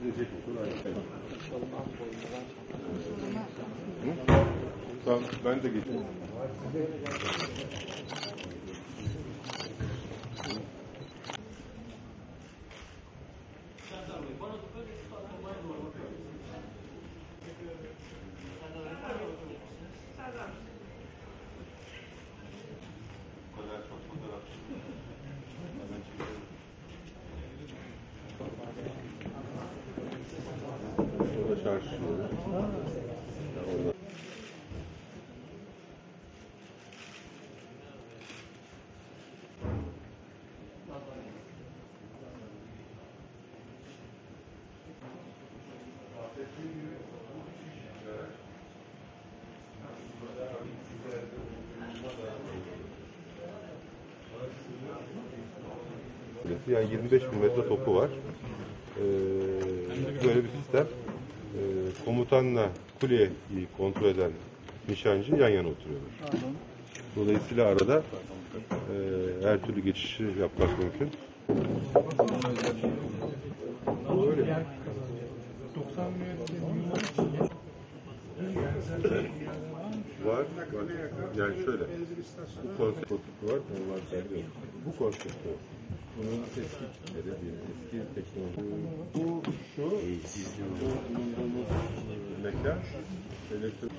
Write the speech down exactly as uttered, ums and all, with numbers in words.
gidecek okul aynı. Tamam, ben de geçeyim. Orada çarşı. Yani yirmi beş bin metre topu var. Ee, böyle bir sistem. Ee, komutanla kuleyi kontrol eden nişancı yan yana oturuyorlar. Dolayısıyla arada e, her türlü geçişi yapmak mümkün. Öyle. Var. Yani şöyle. Bu konsept var. Bu konsept. Bunun eski eski teknoloji. Bu şu bulunduğumuz mekan elektrik.